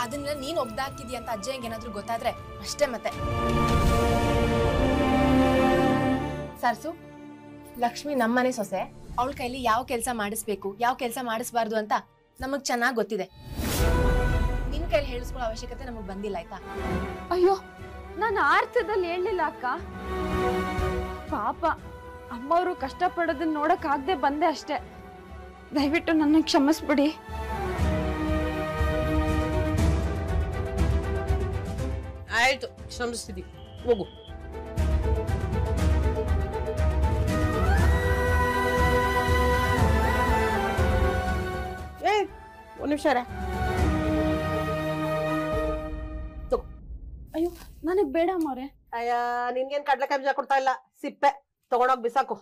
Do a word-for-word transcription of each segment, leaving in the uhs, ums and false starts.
ಅದನ್ನ ನೀನ್ ಒಗ್ದಾಕಿದ್ಯಾ ಅಂತ ಅಜ್ಜಯ್ಯಂಗೆ ಏನಾದ್ರೂ ಗೊತ್ತಾದ್ರೆ ಅಷ್ಟೇ ಮತ್ತೆ. ಸರ್ಸು, ಲಕ್ಷ್ಮಿ ನಮ್ಮನೆ ಸೊಸೆ, ಅವಳ ಕೈಲಿ ಯಾವ ಕೆಲಸ ಮಾಡಿಸ್ಬೇಕು ಯಾವ ಕೆಲಸ ಮಾಡಿಸ್ಬಾರ್ದು ಅಂತ ನಮಗ್ ಚೆನ್ನಾಗ್ ಗೊತ್ತಿದೆ. ನಿನ್ ಕೈಲಿ ಹೇಳಿಸ್ಕೊಳ್ಳೋ ಅವಶ್ಯಕತೆ ನಮಗ್ ಬಂದಿಲ್ಲ ಆಯ್ತಾ? ಅಯ್ಯೋ, ನಾನು ಆ ಅರ್ಥದಲ್ಲಿ ಹೇಳಲಿಲ್ಲ ಅಕ್ಕ. ಪಾಪ ಅಮ್ಮವರು ಕಷ್ಟಪಡೋದನ್ನ ನೋಡಕ್ ಆಗದೆ ಬಂದೆ ಅಷ್ಟೇ. ದಯವಿಟ್ಟು ನನ್ನ ಕ್ಷಮಿಸ್ಬಿಡಿ. ಆಯ್ತು, ಕ್ಷಮಿಸ್ತಿದ್ದಿ, ಹೋಗು. ಏ ಒಂದ್ ನಿಮಿಷ. ಅಯ್ಯೋ, ನನಗ್ ಬೇಡ ಅಮ್ಮವ್ರೆ. ಅಯ್ಯ, ನಿನ್ಗೇನ್ ಕಡ್ಲೆಕಾಯಿ ಬೀಜ ಕೊಡ್ತಾ ಇಲ್ಲ, ಸಿಪ್ಪೆ ತಗೊಂಡೋಗ್ ಬಿಸಾಕು.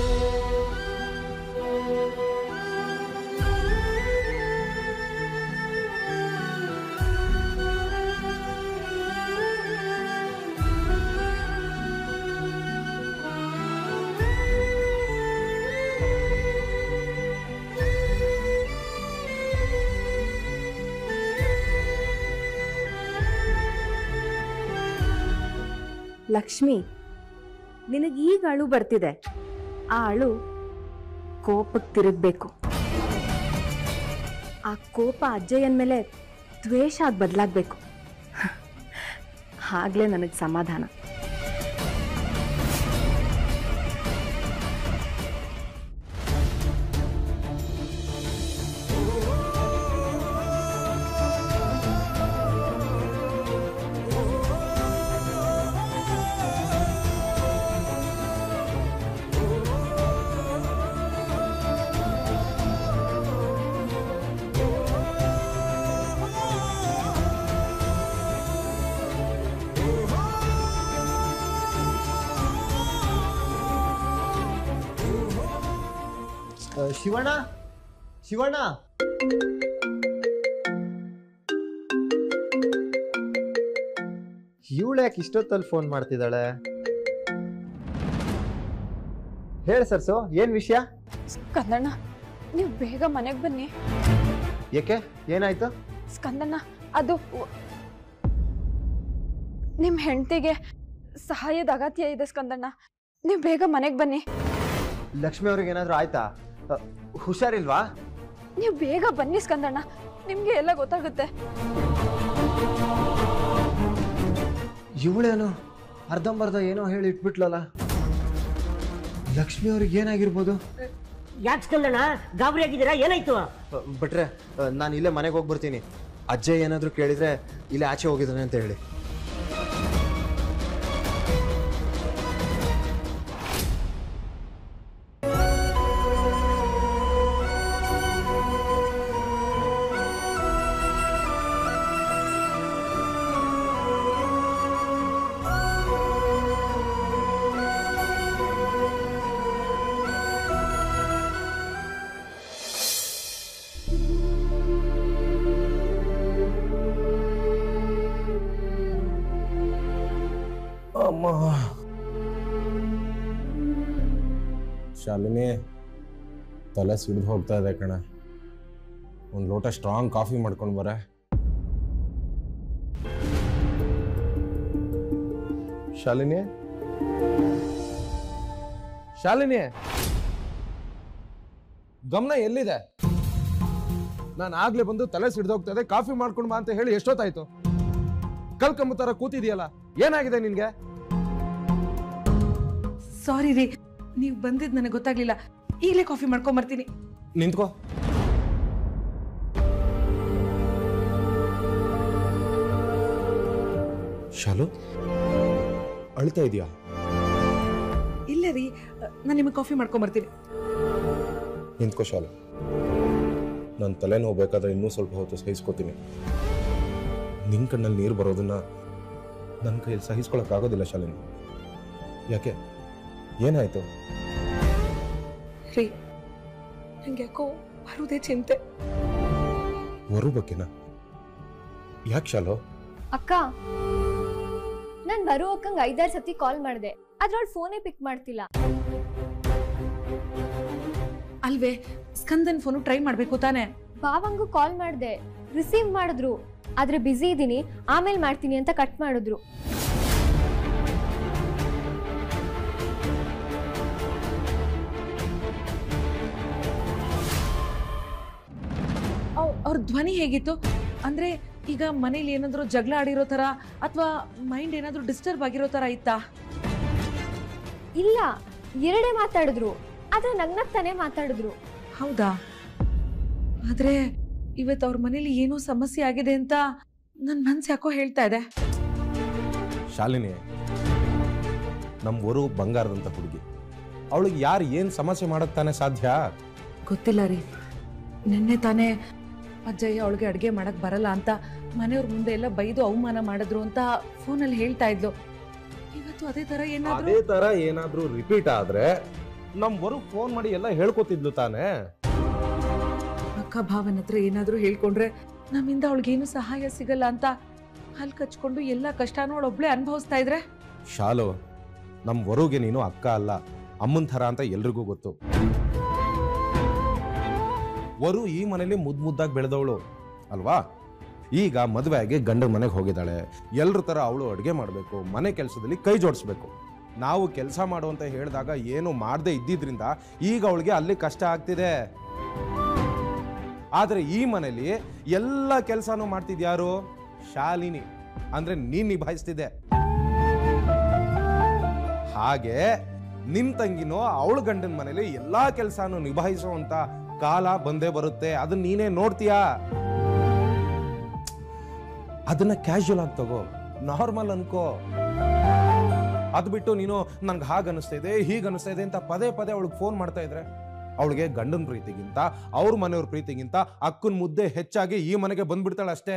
ಲಕ್ಷ್ಮಿ, ನಿನಗೆ ಈಗ ಅಳು ಬರ್ತಿದೆ. ಆ ಅಳು ಕೋಪಕ್ಕೆ ತಿರುಗಬೇಕು. ಆ ಕೋಪ ಅಜ್ಜಯ್ಯನ ಮೇಲೆ ದ್ವೇಷ ಆಗಿ ಬದಲಾಗಬೇಕು. ಆಗ್ಲೇ ನನಗೆ ಸಮಾಧಾನ. ಶಿವಣ್ಣ, ಶಿವಣ್ಣ, ಇವಳು ಯಾಕೆ ಇಷ್ಟೊತ್ತಲ್ಲಿ ಫೋನ್ ಮಾಡ್ತಿದ್ದಾಳೆ? ಹೇಳ ಸರ್ಸು, ಏನ್ ವಿಷಯ? ಸ್ಕಂದಣ್ಣ, ನೀವು ಬೇಗ ಮನೆಗೆ ಬನ್ನಿ. ಯಾಕೆ, ಏನಾಯ್ತು? ಸ್ಕಂದಣ್ಣ, ಅದು ನಿಮ್ ಹೆಂಡತಿಗೆ ಸಹಾಯದ ಅಗತ್ಯ ಇದೆ ಸ್ಕಂದಣ್ಣ. ನೀವು ಬೇಗ ಮನೆಗೆ ಬನ್ನಿ. ಲಕ್ಷ್ಮಿ ಅವ್ರಿಗೆ ಏನಾದ್ರು ಆಯ್ತಾ? ಹುಷಾರಿಲ್ವಾ? ನೀವು ಬೇಗ ಬನ್ನಿ ಸ್ಕಂದಣ್ಣ, ನಿಮ್ಗೆ ಎಲ್ಲ ಗೊತ್ತಾಗುತ್ತೆ. ಇವಳೇನು ಅರ್ಧಂಬರ್ಧ ಏನೋ ಹೇಳಿ ಇಟ್ಬಿಟ್ಲಲ್ಲ. ಲಕ್ಷ್ಮಿ ಅವ್ರಿಗೆ ಏನಾಗಿರ್ಬೋದು? ಯಾಕೆ ಸ್ಕಂದಣ್ಣ ಗಾಬರಿ ಆಗಿದ್ದೀರಾ? ಏನಾಯ್ತು? ಬಟ್ರೆ, ನಾನು ಇಲ್ಲೇ ಮನೆಗೆ ಹೋಗ್ಬರ್ತೀನಿ. ಅಜ್ಜಯ್ ಏನಾದ್ರು ಕೇಳಿದ್ರೆ ಇಲ್ಲೇ ಆಚೆ ಹೋಗಿದ್ದಾನೆ ಅಂತ ಹೇಳಿ. ಶಾಲಿನಿ, ತಲೆ ಸಿಡಿದು ಹೋಗ್ತಾ ಇದೆ ಕಣ. ಒಂದು ಲೋಟ ಸ್ಟ್ರಾಂಗ್ ಕಾಫಿ ಮಾಡ್ಕೊಂಡು ಬರ. ಶಾಲಿನಿ, ಶಾಲಿನಿ, ಗಮನ ಎಲ್ಲಿದೆ? ನಾನು ಆಗ್ಲೇ ಬಂದು ತಲೆ ಸಿಡ್ದು ಹೋಗ್ತಾ ಇದೆ, ಕಾಫಿ ಮಾಡ್ಕೊಂಡು ಬಾ ಅಂತ ಹೇಳಿ ಎಷ್ಟೊತ್ತಾಯ್ತು? ಕಲ್ಕಂಬ ತರ ಕೂತಿದ್ಯಲ್ಲ, ಏನಾಗಿದೆ ನಿನ್ಗೆ? ಸಾರಿ ರೀ, ನೀವು ಬಂದಿದ್ ನನಗೆ ಗೊತ್ತಾಗ್ಲಿಲ್ಲ. ಈಗಲೇ ಕಾಫಿ ಮಾಡ್ಕೊಂಡ್ ಬರ್ತೀನಿ. ನಿಂತ್ಕೋ. ಶಾಲು, ಅಳ್ತಾ ಇದೀಯಾ? ಇಲ್ಲ ರೀ, ನಾನು ನಿಮಗೆ ಕಾಫಿ ಮಾಡ್ಕೊಂಡ್ ಬರ್ತೀನಿ. ನಿಂತ್ಕೋ ಶಾಲು. ನನ್ನ ತಲೆನೋವು ಬೇಕಾದ್ರೆ ಇನ್ನೂ ಸ್ವಲ್ಪ ಹೊತ್ತು ಸಹಿಸ್ಕೋತೀನಿ. ನಿನ್ ಕಣ್ಣಲ್ಲಿ ನೀರು ಬರೋದನ್ನ ನನ್ನ ಕೈಯಲ್ಲಿ ಸಹಿಸ್ಕೊಳಕ್ಕಾಗೋದಿಲ್ಲ ಶಾಲಿನಿ. ಯಾಕೆ, ಏನಾಯ್ತು? ರೀ, ನಂಗೆ ಯಾಕೋ ಬರುವುದೇ ಚಿಂತೆ. ಬರು ಬಗ್ಗೆನಾ? ಯಾಕೆ ಶಾಲು? ಅಕ್ಕ, ನಾನ್ ಬರೋ ಅಕ್ಕಂಗ್ ಐದಾರು ಸತಿ ಕಾಲ್ ಮಾಡಿದೆ, ಆದ್ರೆ ಅವ್ಳು ಫೋನೇ ಪಿಕ್ ಮಾಡ್ತಿಲ್ಲ. ಅಲ್ವೇ, ಸ್ಕಂದನ್ ಫೋನು ಟ್ರೈ ಮಾಡ್ಬೇಕು ತಾನೆ? ಬಾವಂಗೂ ಕಾಲ್ ಮಾಡಿದೆ, ರಿಸೀವ್ ಮಾಡಿದ್ರು, ಆದ್ರೆ ಬ್ಯುಸಿ ಇದ್ದೀನಿ ಆಮೇಲೆ ಮಾಡ್ತೀನಿ ಅಂತ ಕಟ್ ಮಾಡಿದ್ರು. ಅವ್ರ ಧ್ವನಿ ಹೇಗಿತ್ತು? ಅಂದ್ರೆ ಈಗ ಮನೇಲಿ ಏನಾದ್ರು ಜಗಳ ಆಡಿರೋ ತರ ಅಥವಾ ಮೈಂಡ್ ಏನಾದ್ರು ಡಿಸ್ಟರ್ಬ್ ಆಗಿರೋ ತರ ಇತ್ತಾ? ಇಲ್ಲ, ಎರಡೇ ಮಾತಾಡಿದ್ರು, ಆದ್ರೆ ನಗ್ನಗ್ತಾನೆ ಮಾತಾಡಿದ್ರು. ಹೌದಾ? ಆದ್ರೆ ಇವತ್ತು ಅವ್ರ ಮನೇಲಿ ಏನೋ ಸಮಸ್ಯೆ ಆಗಿದೆ ಅಂತ ನನ್ ಮನ್ಸು ಯಾಕೋ ಹೇಳ್ತಾ ಇದೆ. ಶಾಲಿನಿ, ನಮ್ಮ ಊರು ಬಂಗಾರದಂತ ಹುಡುಗಿ, ಅವಳಿಗೆ ಯಾರು ಏನ್ ಸಮಸ್ಯೆ ಮಾಡಕ್ ತಾನೇ ಸಾಧ್ಯ? ಗೊತ್ತಿಲ್ಲ ರೀ. ನಿನ್ನೆ ತಾನೇ ಅಜ್ಜಯ್ಯ ಅವಳಿಗೆ ಅಡ್ಗೆ ಮಾಡಕ್ ಬರಲ್ಲ ಅಂತ ಮನೆಯವ್ರ ಮುಂದೆ ಎಲ್ಲ ಬೈದು ಅವಮಾನ ಮಾಡಿದ್ರು ಅಂತ ಫೋನಲ್ಲಿ ಹೇಳ್ತಾ ಇದ್ಲು. ಇವತ್ತು ಅದೇ ತರ ಏನಾದ್ರು ಅದೇ ತರ ಏನಾದ್ರೂ ರಿಪೀಟ್ ಆದ್ರೆ ನಮ್ ವರು ಫೋನ್ ಮಾಡಿ ಎಲ್ಲ ಹೇಳ್ಕೊತಿದ್ಲು ತಾನೇ. ಅಕ್ಕ ಭಾವನ ಹತ್ರ ಏನಾದ್ರೂ ಹೇಳ್ಕೊಂಡ್ರೆ ನಮ್ಮಿಂದ ಅವಳಿಗೇನು ಸಹಾಯ ಸಿಗಲ್ಲ ಅಂತ ಹಲ್ ಕಚ್ಕೊಂಡು ಎಲ್ಲ ಕಷ್ಟನೂ ಅವಳೊಬ್ಳೆ ಅನುಭವಿಸ್ತಾ ಇದ್ರೆ. ಶಾಲು, ನಮ್ ವರುಗೆ ನೀನು ಅಕ್ಕ ಅಲ್ಲ, ಅಮ್ಮನ್ ಥರ ಅಂತ ಎಲ್ರಿಗೂ ಗೊತ್ತು. ವರು ಈ ಮನೇಲಿ ಮುದ್ ಮುದ್ದಾಗಿ ಬೆಳೆದವಳು ಅಲ್ವಾ? ಈಗ ಮದುವೆ ಆಗಿ ಗಂಡನ ಮನೆಗೆ ಹೋಗಿದ್ದಾಳೆ. ಎಲ್ರ ತರ ಅವಳು ಅಡುಗೆ ಮಾಡಬೇಕು, ಮನೆ ಕೆಲಸದಲ್ಲಿ ಕೈ ಜೋಡಿಸ್ಬೇಕು. ನಾವು ಕೆಲಸ ಮಾಡು ಅಂತ ಹೇಳಿದಾಗ ಏನು ಮಾಡದೆ ಇದ್ದಿದ್ರಿಂದ ಈಗ ಅವಳಿಗೆ ಅಲ್ಲಿ ಕಷ್ಟ ಆಗ್ತಿದೆ. ಆದ್ರೆ ಈ ಮನೇಲಿ ಎಲ್ಲ ಕೆಲಸನೂ ಮಾಡ್ತಿದ್ಯಾರು? ಶಾಲಿನಿ, ಅಂದ್ರೆ ನೀನ್ ನಿಭಾಯಿಸ್ತಿದ್ದೆ. ಹಾಗೆ ನಿನ್ ತಂಗಿನೋ ಅವಳ ಗಂಡನ ಮನೇಲಿ ಎಲ್ಲಾ ಕೆಲಸನೂ ನಿಭಾಯಿಸುವಂತ ಕಾಲ ಬಂದೇ ಬರುತ್ತೆ. ಅದನ್ನ ನೀನೇ ನೋಡ್ತೀಯಾ? ಅದನ್ನ ಕ್ಯಾಶುಯಲ್ ಆಗಿ ತಗೋ, ನಾರ್ಮಲ್ ಅನ್ಕೋ. ಅದ್ ಬಿಟ್ಟು ನೀನು ನನ್ಗೆ ಹಾಗ ಅನಿಸ್ತಾ ಇದೆ, ಹೀಗ ಅನಿಸ್ತಾ ಇದೆ ಅಂತ ಪದೇ ಪದೇ ಅವಳಿಗೆ ಫೋನ್ ಮಾಡ್ತಾ ಇದ್ರೆ ಅವಳಿಗೆ ಗಂಡನ ಪ್ರೀತಿಗಿಂತ ಅವ್ರ ಮನೆಯವ್ರ ಪ್ರೀತಿಗಿಂತ ಅಕ್ಕನ ಮುದ್ದೆ ಹೆಚ್ಚಾಗಿ ಈ ಮನೆಗೆ ಬಂದ್ಬಿಡ್ತಾಳೆ ಅಷ್ಟೇ.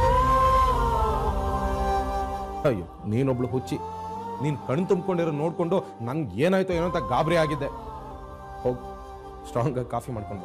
ಅಯ್ಯೋ, ನೀನೊಬ್ಳು ಹುಚ್ಚಿ. ನೀನ್ ಕಣ್ ತುಂಬಿಕೊಂಡಿರೋ ನೋಡ್ಕೊಂಡು ನನ್ಗೆ ಏನಾಯ್ತೋ ಏನೋ ಅಂತ ಗಾಬರಿ ಆಗಿದ್ದೆ. ಹೋಗ್ ಸ್ಟ್ರಾಂಗ್ ಆಗಿ ಕಾಫಿ ಮಾಡ್ಕೊಂಡು.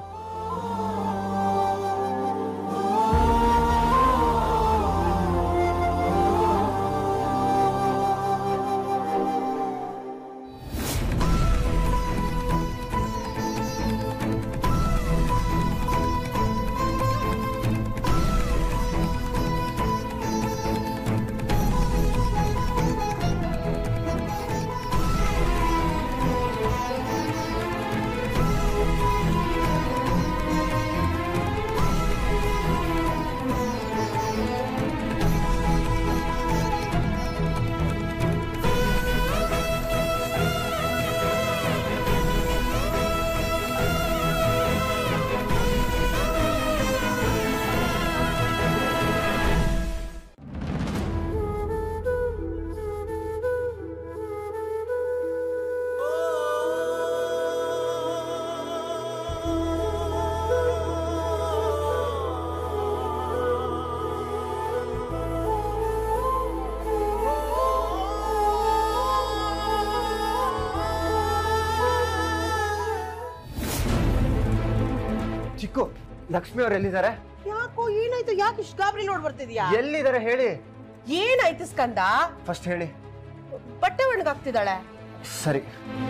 ಚಿಕ್ಕು, ಲಕ್ಷ್ಮಿ ಅವ್ರು ಎಲ್ಲಿದ್ದಾರೆ? ಯಾಕೋ ಏನಾಯ್ತು? ಯಾಕೆ ಇಷ್ಟು ಗಾಬರಿ ನೋಡ್ ಬರ್ತಿದ್ಯಾ? ಎಲ್ಲಿದ್ದಾರೆ ಹೇಳಿ. ಏನಾಯ್ತು ಸ್ಕಂದ? ಫಸ್ಟ್ ಹೇಳಿ. ಬಟ್ಟೆ ಒಣಗಾಕ್ತಿದ್ದಾಳೆ. ಸರಿ.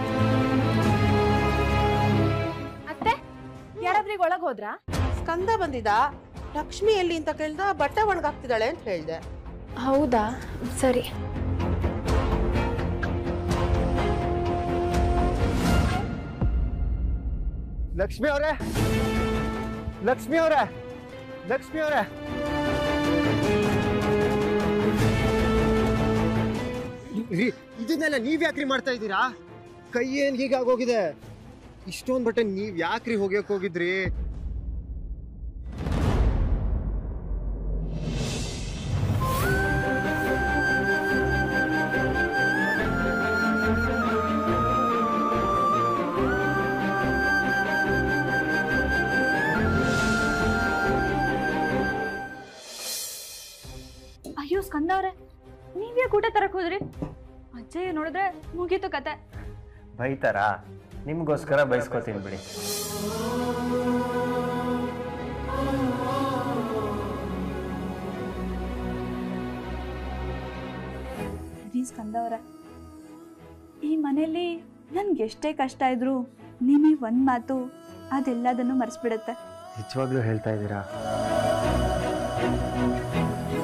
ಅತ್ತೆ, ಯಾರಾದ್ರಿಗೆ ಒಳಗ್ ಹೋದ್ರಾ? ಸ್ಕಂದ ಬಂದಿದ್ದ. ಲಕ್ಷ್ಮಿ ಎಲ್ಲಿ ಅಂತ ಕೇಳ್ದ. ಬಟ್ಟೆ ಒಣಗಾಕ್ತಿದ್ದಾಳೆ ಅಂತ ಹೇಳ್ದೆ. ಹೌದಾ, ಸರಿ. ಲಕ್ಷ್ಮಿ ಅವರೇ, ಲಕ್ಷ್ಮಿ ಅವರೇ, ಲಕ್ಷ್ಮಿ ಅವರೇ, ಇದನ್ನೆಲ್ಲ ನೀವ್ ಯಾಕ್ರಿ ಮಾಡ್ತಾ ಇದ್ದೀರಾ? ಕೈ ಏನ್ ಹೀಗಾಗೋಗಿದೆ? ಇಷ್ಟೊಂದ್ ಬಟ್ಟೆ ನೀವ್ ಯಾಕ್ರಿ ಹೋಗ್ಯಕ್ ಹೋಗಿದ್ರಿ? ಅಯ್ಯೋ ಸ್ಕಂದ ಅವ್ರೆ, ನೀವ್ಯಾಕೆ ಊಟ ತರಕ್ ಹೋದ್ರಿ? ಅಜ್ಜಯ್ಯ ನೋಡಿದ್ರೆ ಮುಗೀತು ಕತೆ. ಬೈತಾರ? ನಿಮ್ಗೋಸ್ಕರ ಬಯಸ್ಕೋತೀನಿ ಬಿಡಿ. ಸ್ಕಂದ ಅವ್ರೆ, ಈ ಮನೇಲಿ ನನ್ಗೆ ಎಷ್ಟೇ ಕಷ್ಟ ಇದ್ರು ನಿಮಗೆ ಒಂದ್ ಮಾತು ಅದೆಲ್ಲದನ್ನು ಮರ್ಸ್ಬಿಡುತ್ತೆ. ನಿಜವಾಗ್ಲೂ ಹೇಳ್ತಾ ಇದ್ದೀರಾ?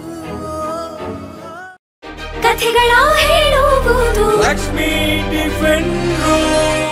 ಕಥೆಗಳ ಹೇಳುವುದು ಲಕ್ಷ್ಮೀ ಟಿಫಿನ್ ರೂಮ್.